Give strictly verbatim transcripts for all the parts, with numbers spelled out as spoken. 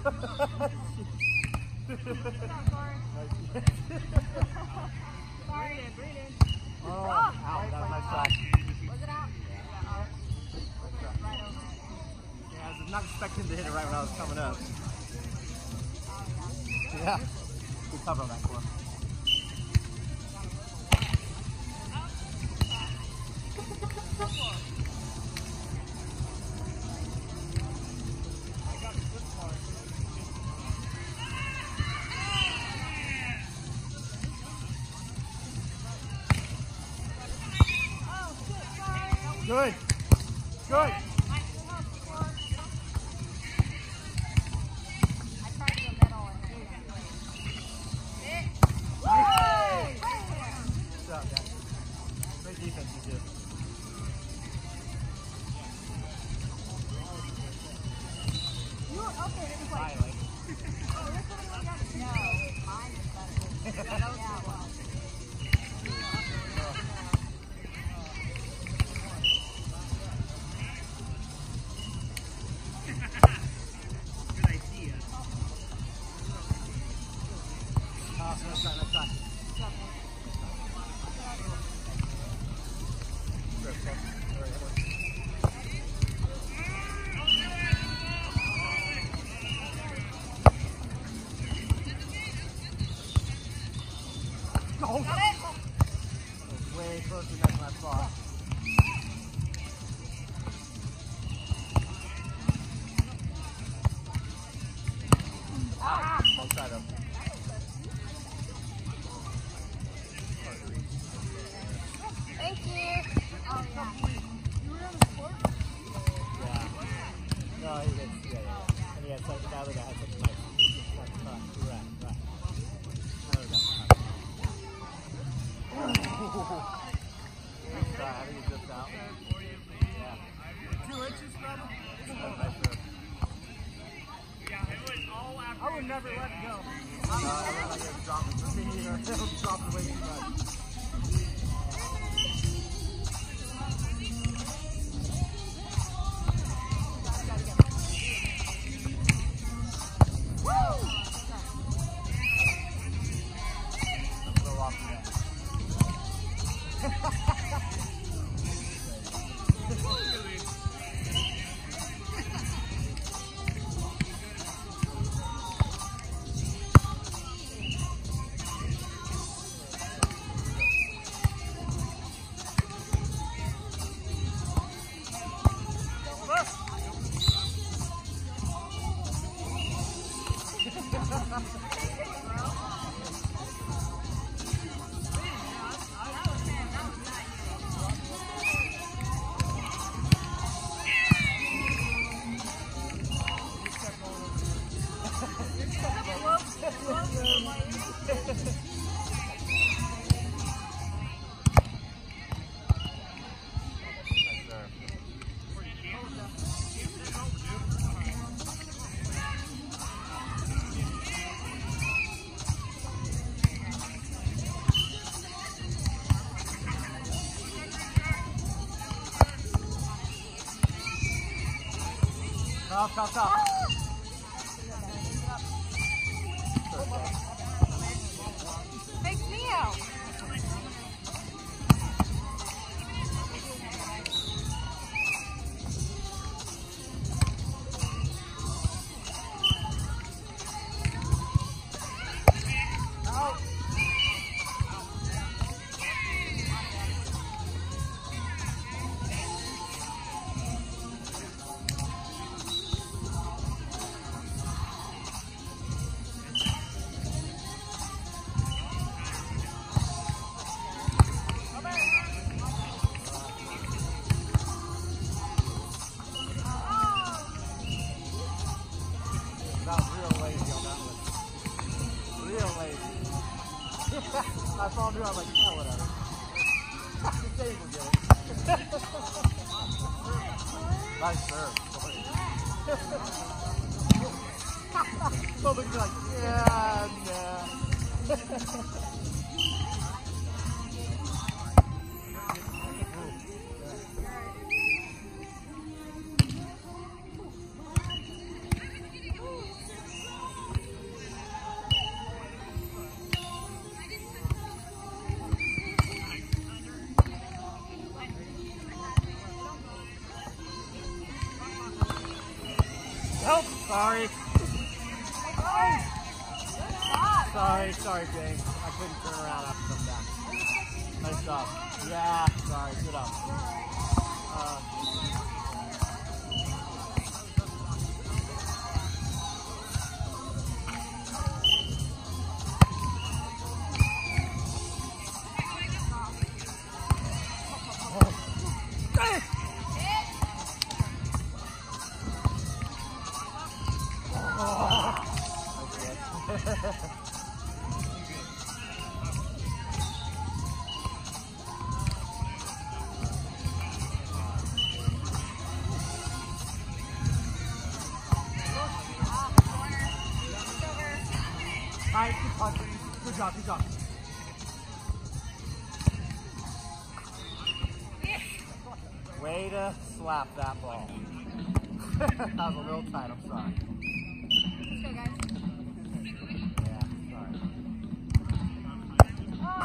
Sorry, Brayden. Oh, out. That was a nice shot. Was it out? Yeah. Right over. Yeah, I was not expecting to hit it right when I was coming up. Yeah. Good cover on that corner. Good. Good. Great defense you did. You were up there, it was like, Highlight. oh, this one was like, no, mine is better. Yeah, that was yeah, well. Good idea. Oh, next time, next time. Oh, Got it? way closer than that spot. Ah, outside of. Thank you. Oh, yeah. You were on the court? Yeah. No, he did. Yeah, yeah. And he had such a guy that had such a nice, nice cut. You're right, right. There we go. I think he just out. Yeah. Two inches, brother. Nice serve. Yeah, it was all after. I would never let it go. No, I like it dropping. For me, it'll drop away too much. Tough, tough, tough. Takes me out. I saw him do it, I was like, oh, whatever. Dave will get it. Nice serve. Both of you like, yeah, nah. Help! Sorry. Sorry, sorry, James. I couldn't turn around after come down. Nice job. Yeah, sorry. Good up. Uh, Alright, good punch. Good job, good job. Way to slap that ball. That was a little tight, I'm sorry. Let's go, guys. Yeah, sorry. Oh.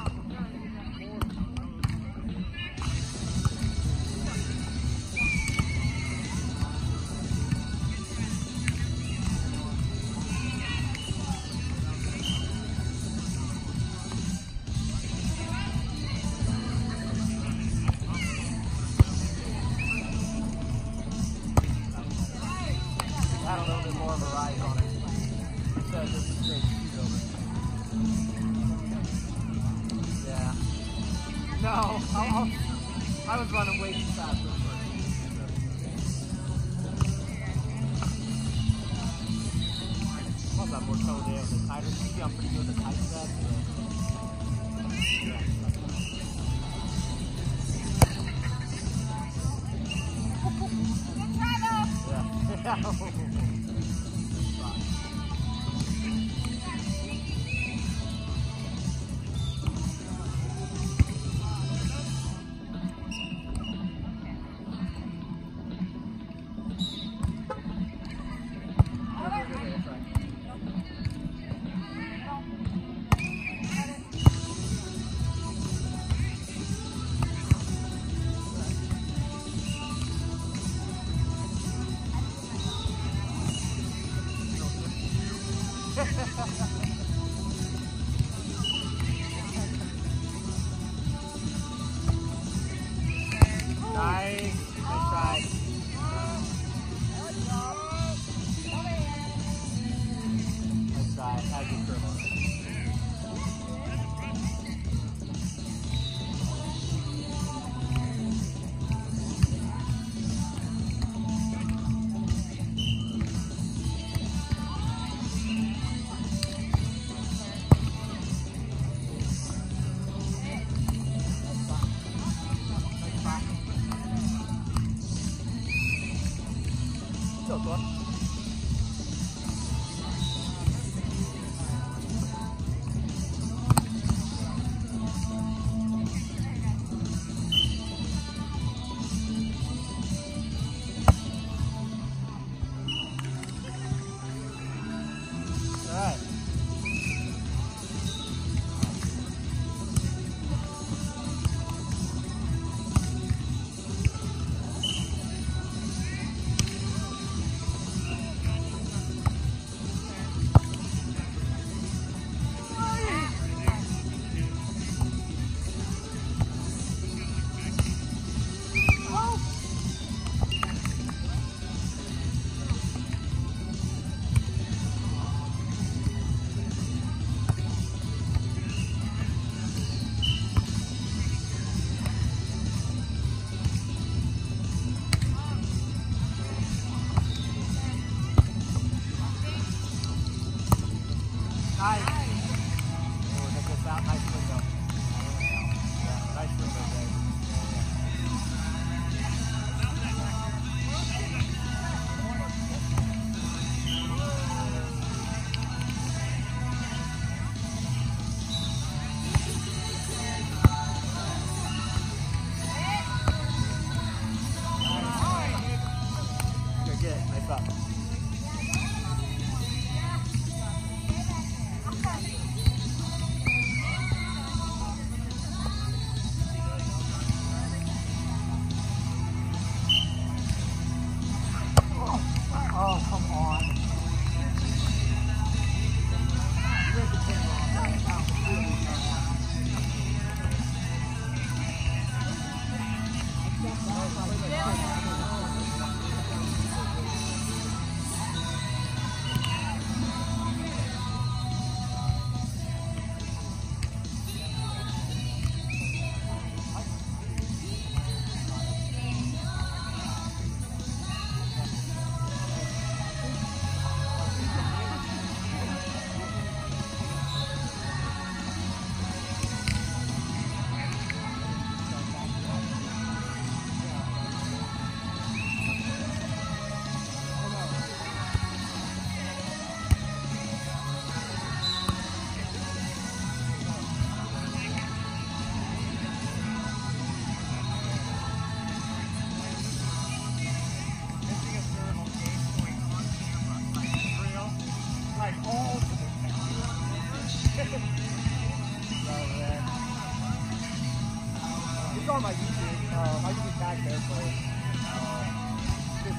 Had a little bit more of a rise on it. Instead of just a straight shoot over. Yeah. No, I'll, I'll, I was running way too fast. I'll have more toe there. The tighter, you see I'm pretty good with the tight set. Yeah. Yeah. Nice. Nice try. Nice try. As you curve on it. Go, go. All right. Nice. Oh, that gets out. Nice window. Yeah, nice window, Dave. Good, good. Nice up. Oh, come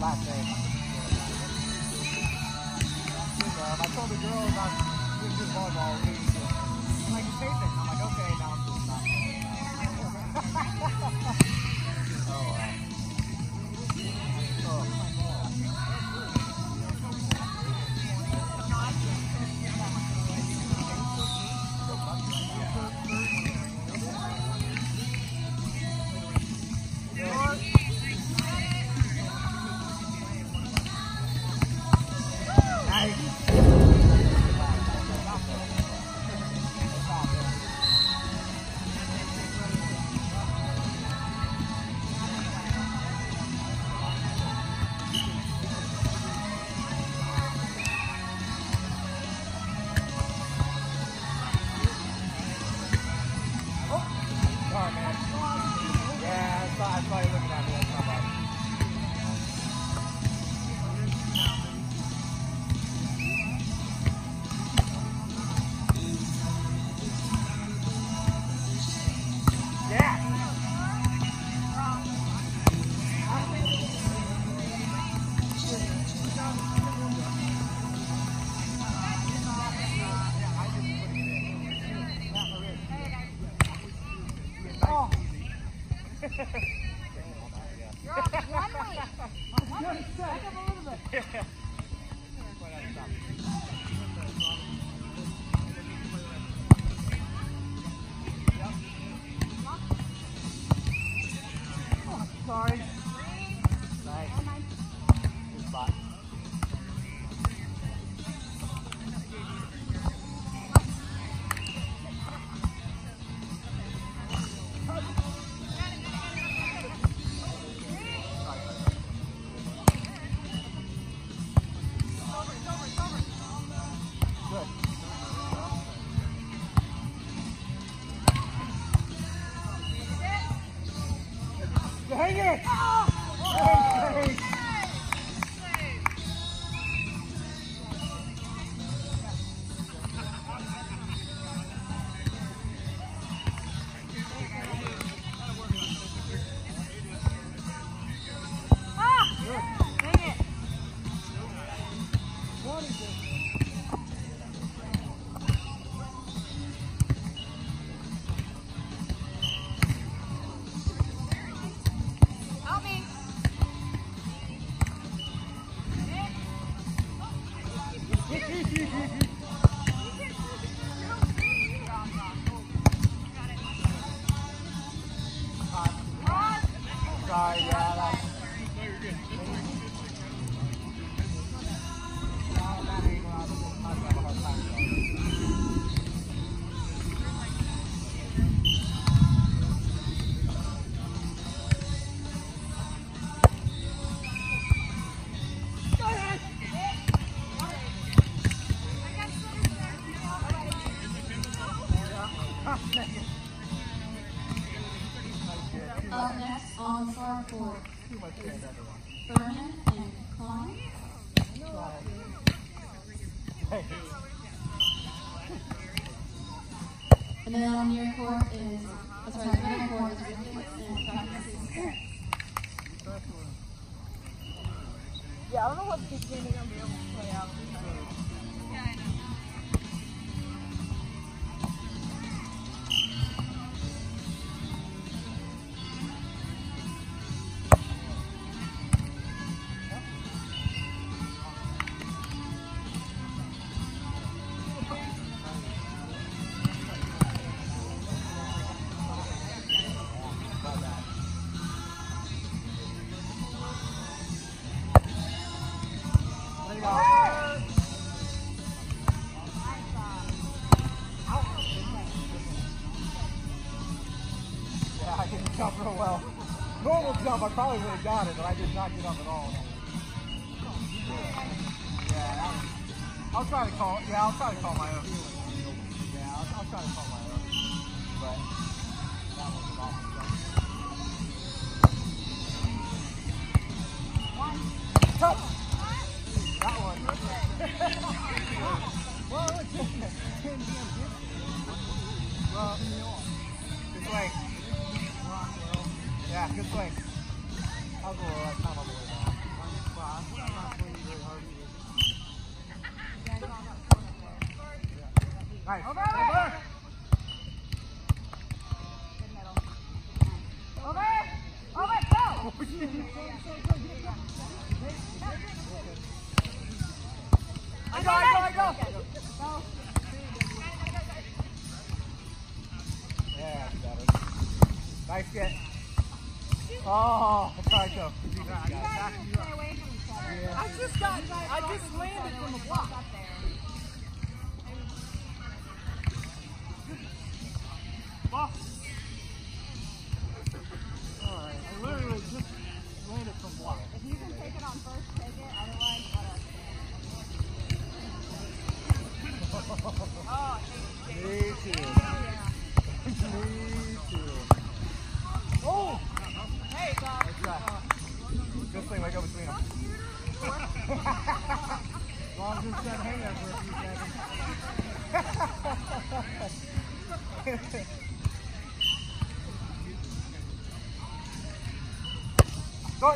last name. Good enough. I told the girls I'm doing good volleyball. I'm like, Nathan. I'm like, okay, now I'm just not. Oh, wow. Oh, my God. Sorry. Nice. Good spot. Hang it! Oh! Hey, hey. Sorry, yeah, like, Up next on the far court, Vernon and Klein. And then on your court is, oh, sorry, the middle court is Ridley and practice. Yeah, I don't know what this game is going to be able to play out. Yeah, I know. Yeah, I didn't jump real well. Normal jump, I probably would have got it, but I did not get up at all. Yeah, that was, I'll try to call. Yeah, I'll try to call my own. Yeah, I'll, I'll try to call my own. But that was an awesome jump. Touch. That one. Well, it's just well, good swing. Yeah, good swing. I'll go right time on the way down. Nice. Over. Over. Good middle. Over. Over. Go. I go, I go, I go. Go. Yeah, that's better. Nice get. Oh, sorry, go. You guys need to stay away from each other. Yeah. I just got, I just landed from the block up there. Ball. Alright, I literally just landed from block. If you can take it on first, take it. Otherwise, let us. Oh, Me too. yeah. Me too. Oh! There you go. Nice try. Good thing, like go between them. As long as it's hang there for a few seconds. Go!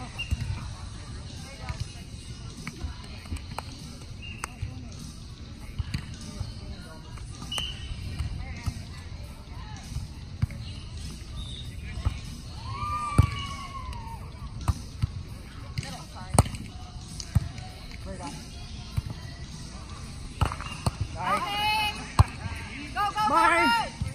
Great eye. Nice. Go, go, Mine. go, go.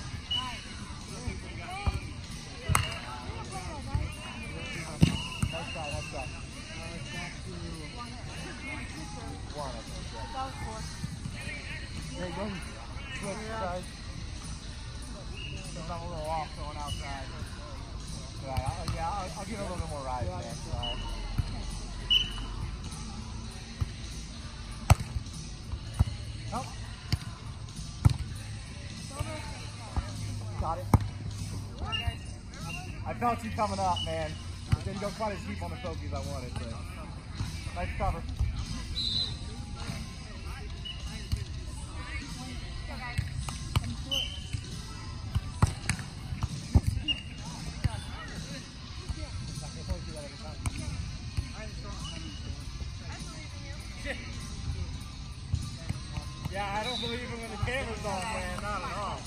Nice try, nice try. One, I think, yeah. There you go. Switch side. I'm a little off going outside. Right, I'll, yeah, I'll, I'll give it a little bit more ride, man. Sorry. Nope. Got it. I felt you coming up, man. It didn't go quite as deep on the pokies I wanted, but nice cover. Yeah, I don't believe it when the camera's on, man. Not at all.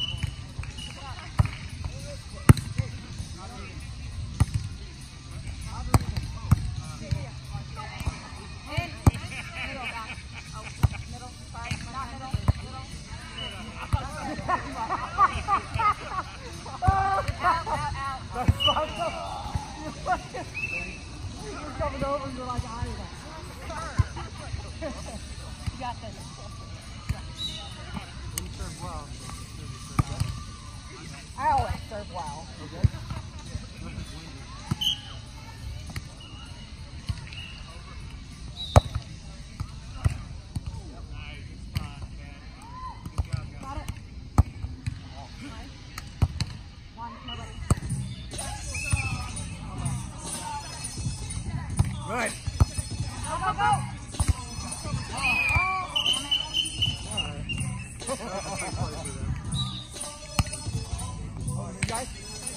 That's fucked up. You're fucking. You're coming over and you're like, I You got this. I always serve well. Okay. Got it. One, nobody. Good. Go, go, go. Oh, you guys?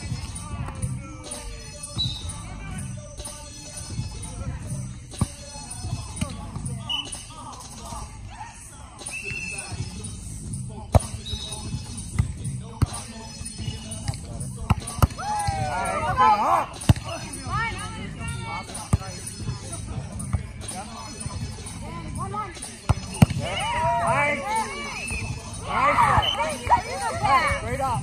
One, one. Nice. Nice. Straight up.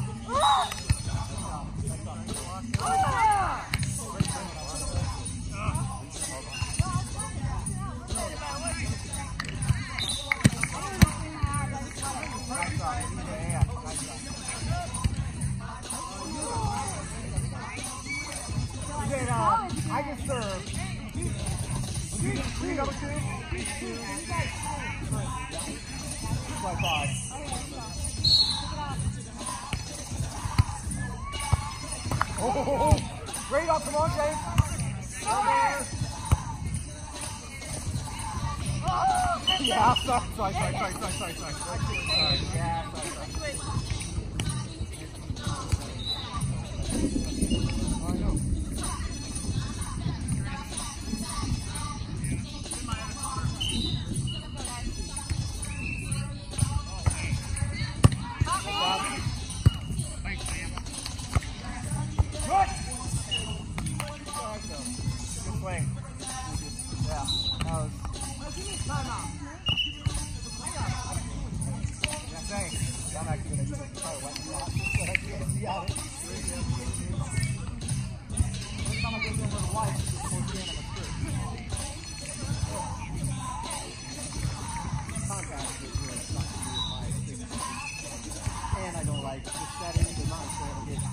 You did, uh, I can serve. You did three number two? Two. Like five. Oh, great up, come on, James. Yeah, sorry, sorry, sorry, sorry, sorry, sorry, sorry. Sorry, yeah, sorry, sorry. I know. swing. Yeah, that was. Yeah, thanks. I'm actually going to use it to try to wipe it off. So I can see out it. Every time I go to a little white, it's just towards the end of my shirt. Contact is really something to do with my skin. And I don't like the setting, the not setting it.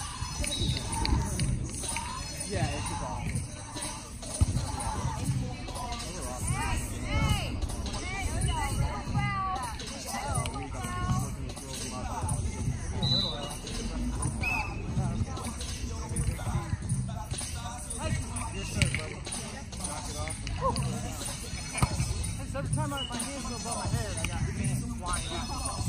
Yeah, it's just awful. Every time I, my hands go above my head, I got hands flying out.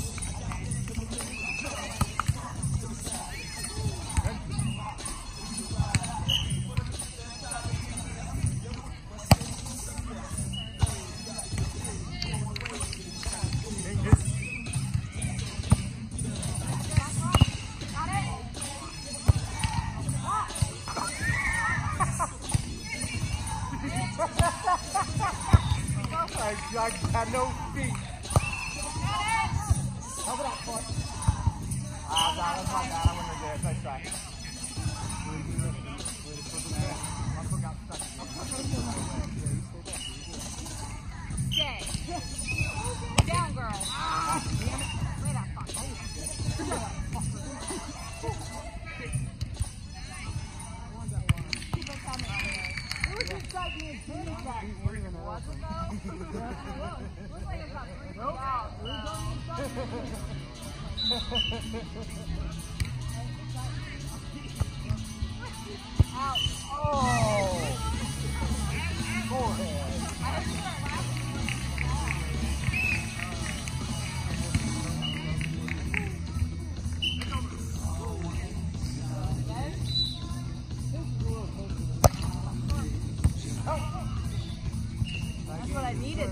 I, I had no feet. Cover that foot. Ah, that was my bad. I went in there. Nice try. Okay. Down, girl. Ah, damn it. Play that fuck. It was just like me and Penny back. Was it though? Looks like it's got three nope. Out. Out. Oh! Forehead. That's what I needed.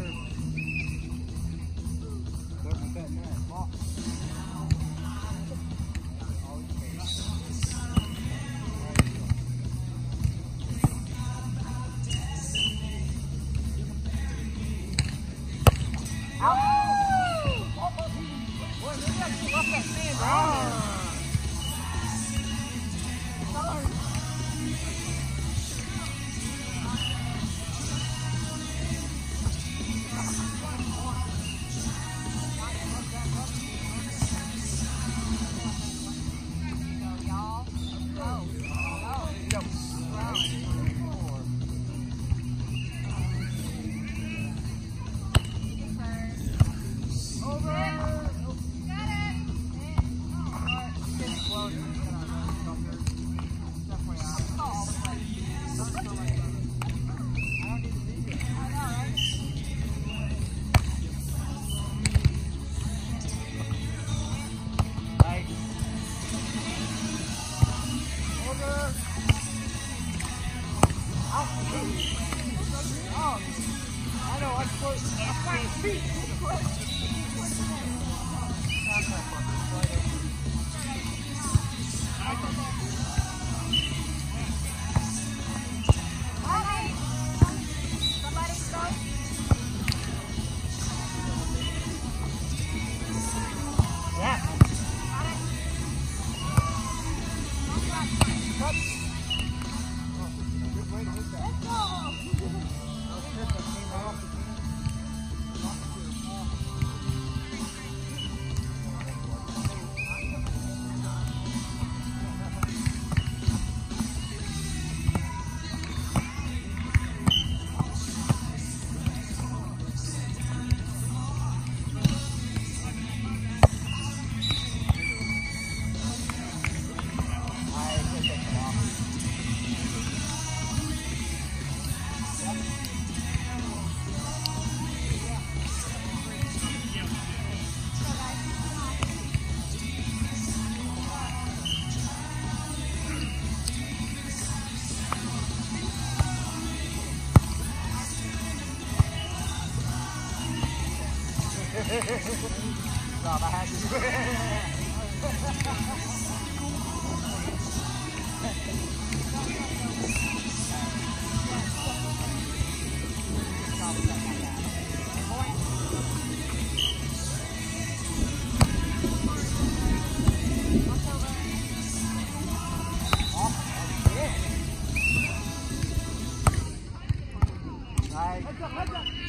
Rob, I had to do it. Heads up, heads up.